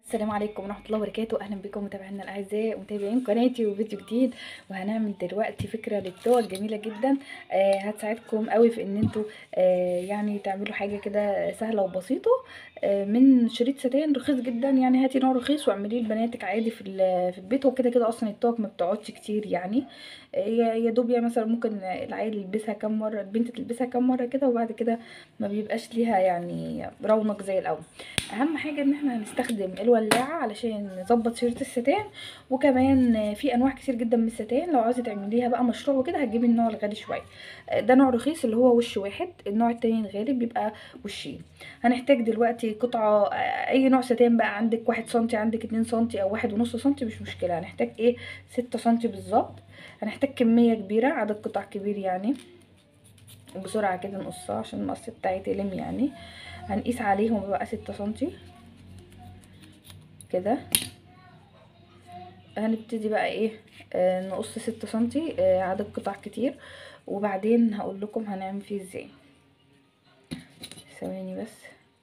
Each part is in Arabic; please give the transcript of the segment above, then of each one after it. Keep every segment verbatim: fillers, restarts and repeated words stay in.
السلام عليكم ورحمة الله وبركاته. اهلا بكم متابعينا الاعزاء ومتابعين قناتي وفيديو جديد. وهنعمل دلوقتي فكرة للتوك جميلة جدا، آه هتساعدكم قوي في ان انتوا آه يعني تعملوا حاجة كده سهلة وبسيطة آه من شريط ستان رخيص جدا. يعني هاتي نوع رخيص واعمليه لبناتك عادي في في البيت. وكده كده اصلا التوك ما بتقعدش كتير، يعني آه يا دوب يعني مثلا ممكن العيل يلبسها كام مرة، البنت تلبسها كام مرة كده، وبعد كده ما بيبقاش ليها يعني رونق زي الاول. اهم حاجه ان احنا هنستخدم الولاعه علشان نظبط شريط الستان. وكمان في انواع كتير جدا من الستان، لو عاوزه تعمليها بقى مشروع وكده هتجيبي النوع الغالي شويه. ده نوع رخيص اللي هو وش واحد، النوع التاني الغالي بيبقى وشين. هنحتاج دلوقتي قطعه اي نوع ستان بقى، عندك واحد سنتي، عندك اتنين سنتي، او واحد ونص سنتي، مش مشكله. هنحتاج ايه؟ ستة سنتي بالظبط. هنحتاج كميه كبيره، عدد قطع كبير يعني. بسرعه كده نقصها عشان المقص بتاعي تلم يعني. هنقيس عليهم بقى ستة سنتي كده. هنبتدي بقى ايه، آه نقص ستة سنتي، آه عدد قطع كتير، وبعدين هقول لكم هنعمل فيه ازاي. ثواني بس،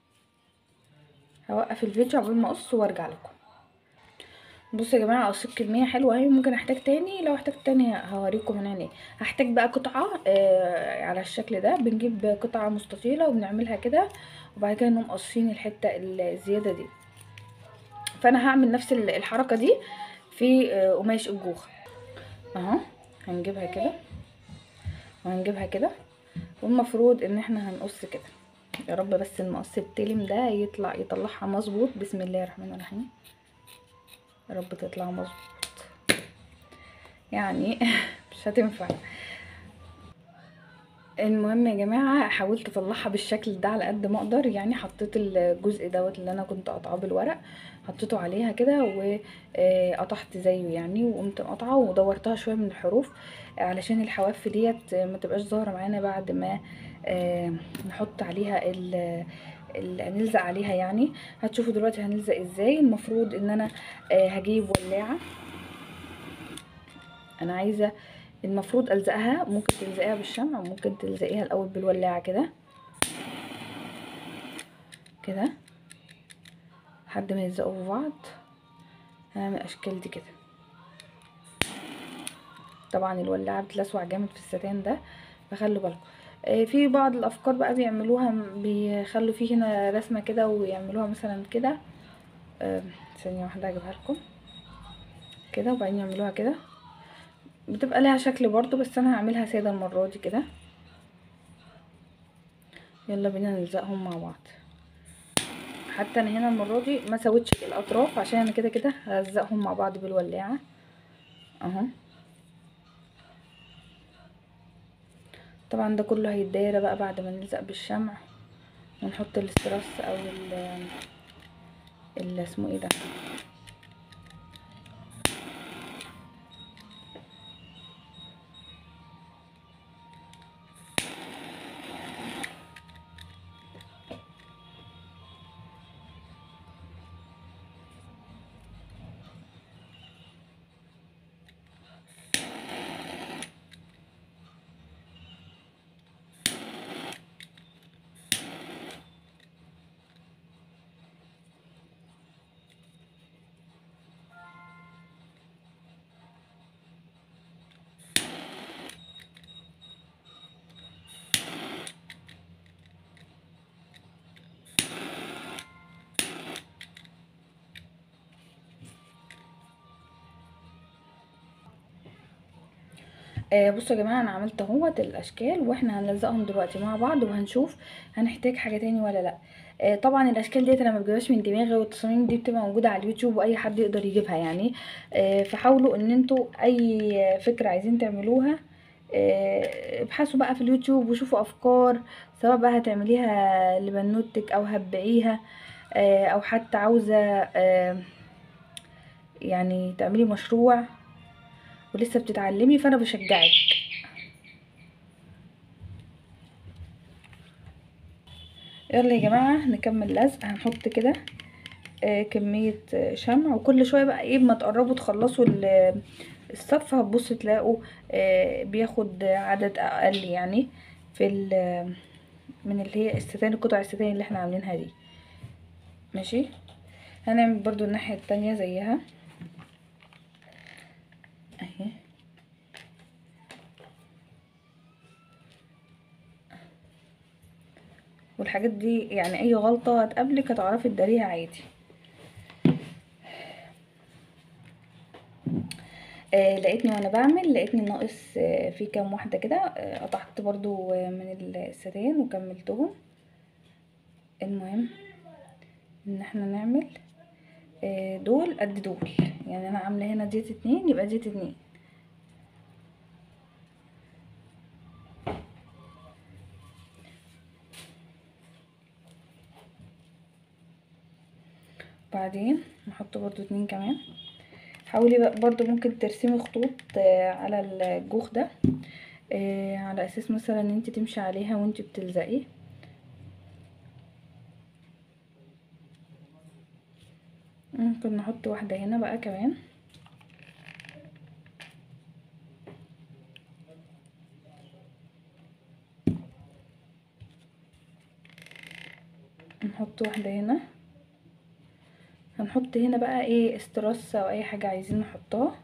هوقف الفيديو عقبال ما اقص وارجع لكم. بصوا يا جماعه، قصيت كميه حلوه اهي، ممكن احتاج تاني. لو احتاج تاني هوريكم هنعمل ايه. هحتاج بقى قطعه آه على الشكل ده. بنجيب قطعه مستطيله وبنعملها كده، وبعد كده نقوم قاصين الحته الزياده دي. فانا هعمل نفس الحركه دي في آه قماش الجوخه اهو. هنجيبها كده وهنجيبها كده، والمفروض ان احنا هنقص كده. يا رب بس المقص التلم ده يطلع يطلعها مظبوط. بسم الله الرحمن الرحيم، يا رب تطلع مظبوط يعني. مش هتنفع. المهم يا جماعه، حاولت اطلعها بالشكل ده على قد ما اقدر. يعني حطيت الجزء دوت اللي انا كنت قاطعاه بالورق، حطيته عليها كده وقطعت زيه يعني، وقمت قاطعه ودورتها شويه من الحروف علشان الحواف ديت ما تبقاش ظاهره معانا بعد ما نحط عليها ال نلزق عليها. يعني هتشوفوا دلوقتي هنلزق ازاي. المفروض ان انا هجيب ولاعه. انا عايزه المفروض الزقها، ممكن تلزقيها بالشمع وممكن تلزقيها الاول بالولاعه كده كده لحد ما يلزقوا في بعض. هنعمل الاشكال دي كده. طبعا الولاعه بتلسوع جامد في الستان ده، فخلوا بالكم. آه في بعض الافكار بقى بيعملوها، بيخلوا فيه هنا رسمه كده ويعملوها مثلا كده. آه ثانيه واحده اجيبها لكم كده، وبعدين يعملوها كده، بتبقى لها شكل برضو. بس انا هعملها ساده المره دي كده. يلا بينا نلزقهم مع بعض. حتى انا هنا المره دي ما سويتش الاطراف عشان انا كده كده هلزقهم مع بعض بالولاعه اهو. طبعا ده كله هيتداير بقى بعد ما نلزق بالشمع ونحط الاستراس او ال ال اسمه ايه ده. آه بصوا يا جماعه، انا عملت اهوت الاشكال، واحنا هنلزقهم دلوقتي مع بعض وهنشوف هنحتاج حاجه تاني ولا لا. آه طبعا الاشكال ديت انا ما بجيبهاش من دماغي، والتصاميم دي بتبقى موجوده على اليوتيوب واي حد يقدر يجيبها يعني. آه فحاولوا ان انتوا اي فكره عايزين تعملوها آه ابحثوا بقى في اليوتيوب وشوفوا افكار، سواء بقى هتعمليها لبنوتك او هتبيعيها، آه او حتى عاوزه آه يعني تعملي مشروع ولسه بتتعلمي، فانا بشجعك. يلا يا جماعه نكمل لزق. هنحط كده آه كميه آه شمع، وكل شويه بقى ايه ما تقربوا تخلصوا الصف هتبصوا تلاقوا آه بياخد عدد اقل يعني في من اللي هي الستان، القطع الستان اللي احنا عاملينها دي. ماشي. هنعمل برضو الناحية التانية زيها اهي. والحاجات دي يعني اي غلطة هتقابلك هتعرفي تداريها عادي. آه لقيتني وانا بعمل لقيتني ناقص آه في كام واحدة كده، آه قطعت برضو آه من الستان وكملتهم. المهم ان احنا نعمل آه دول قد دول، يعني انا عاملة هنا ديت اتنين يبقى ديت اتنين. بعدين نحط برضو اتنين كمان. حاولي بقى برضو ممكن ترسمي خطوط آه على الجوخ ده، آه على اساس مثلا ان انت تمشي عليها وانت بتلزقي. ممكن نحط واحدة هنا بقى كمان. نحط واحدة هنا. هنحط هنا بقى ايه استرس او اي حاجة عايزين نحطها.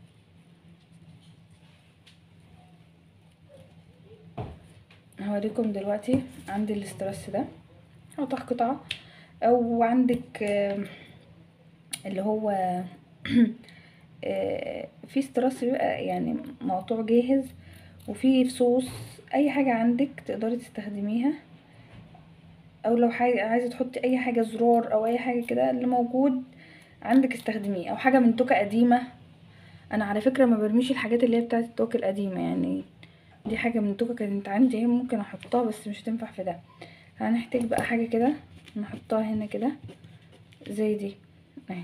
هوريكم دلوقتي. عندي الاسترس ده هقطع قطعة، او عندك آه اللي هو آه في استرس بيبقى يعني مقطوع جاهز، وفي فصوص. اي حاجة عندك تقدري تستخدميها، او لو حاجة عايزة تحطي اي حاجة زرار او اي حاجة كده اللي موجود عندك استخدميه، او حاجة من توكة قديمة. انا على فكرة ما برميش الحاجات اللي هي بتاعت التوكة القديمة، يعني دي حاجة من توكة كانت عندي اهي ممكن احطها بس مش هتنفع في ده. هنحتاج بقى حاجة كده نحطها هنا كده زي دي اهي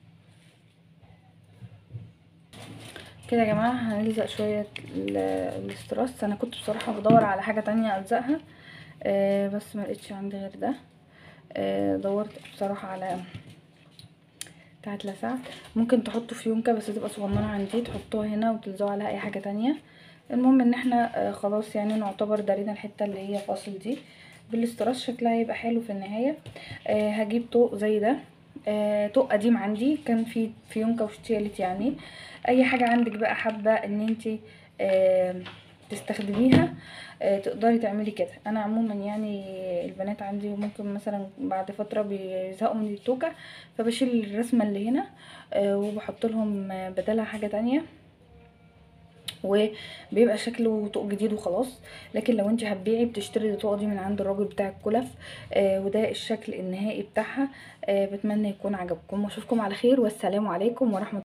كده يا جماعة. هنلزق شوية الاستراس. انا كنت بصراحة بدور على حاجة تانية الزقها آه بس ما لقيتش عندي غير ده. آه دورت بصراحة على بتاعت لسعة. ممكن تحطوا فيونكة بس تبقى صغننة عن دي، تحطوها هنا وتلزقوا عليها اي حاجة تانية. المهم ان احنا آه خلاص يعني نعتبر دارينا الحتة اللي هي فاصل دي بالاستراس. شكلها هيبقى حلو في النهاية. آه هجيب طوق زي ده، آه طوق قديم عندي كان في فيونكة واشتيالت، يعني اي حاجة عندك بقى حابة ان انتي آه تستخدميها آه تقدري تعملي كده. انا عموما يعني البنات عندي ممكن مثلا بعد فترة بيزهقوا من التوكة، فبشيل الرسمة اللي هنا آه وبحط لهم بدلها حاجة تانية، وبيبقى شكله طوق جديد وخلاص. لكن لو انت هتبيعي بتشتري الطوق دي من عند الراجل بتاع الكلف. آه وده الشكل النهائي بتاعها. آه بتمنى يكون عجبكم واشوفكم على خير، والسلام عليكم ورحمة